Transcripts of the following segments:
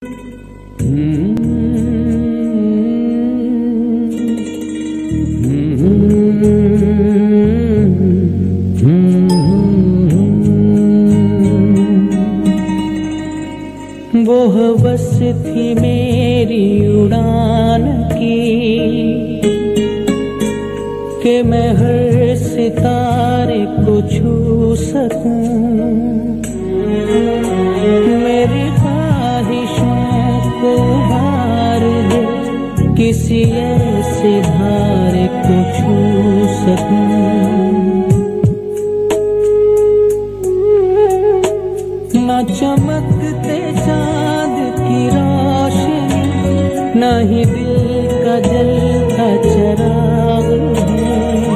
वो हवस थी मेरी उड़ान की कि मैं हर सितारे को छू सकूं। मेरी ख्वाहिशों को उभार दे, किसी ऐसे धारे को छू सकूं। ना चमकते चांद की रोशनी, ना ही दिल का जलता चिराग है,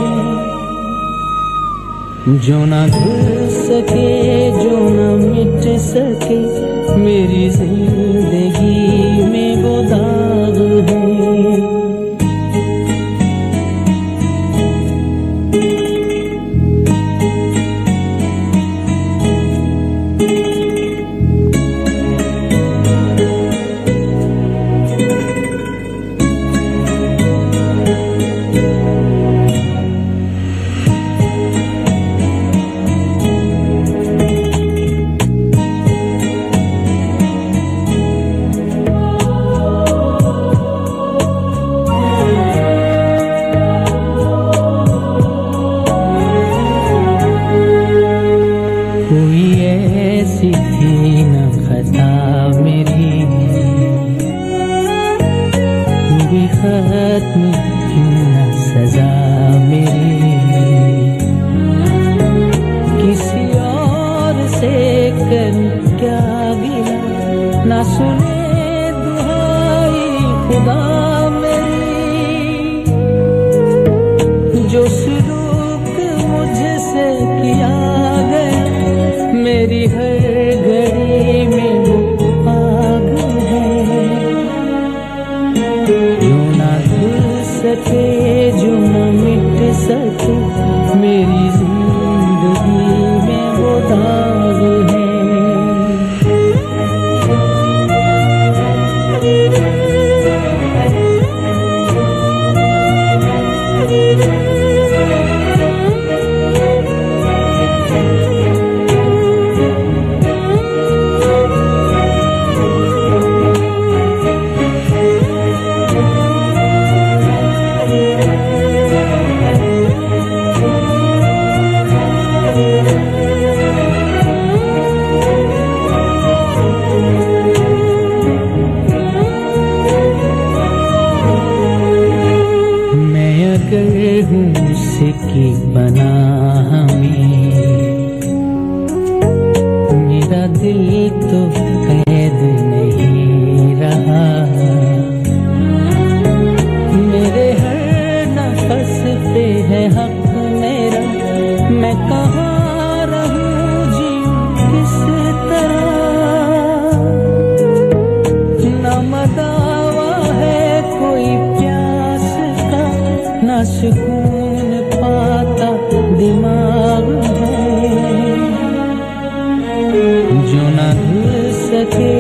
जो ना धुल सके, जो ना मिट सके, मेरी जिंदगी में वो दाग है। ऐसी थी न खता मेरी, भी खत्म क्यों न सजा मेरी। किसी और से कर क्या गिला, ना सुने दुहाई खुदा मेरी। जो सलूक मुझसे किया गया, मेरी हर घड़ी में वो आग है, जो ना धुल सके, जो ना मिट सके, मेरी जिंदगी में वो दाग है। हूँ उसकी बना हमें, मेरा दिल तो कैद नहीं रहा। मेरे हर नफस पे है हक मेरा, मैं कहाँ रहूँ जीऊँ किस तरह। ना मदावा है कोई प्यास का, ना सुकून पाता दिमाग है, जो ना धुल सके,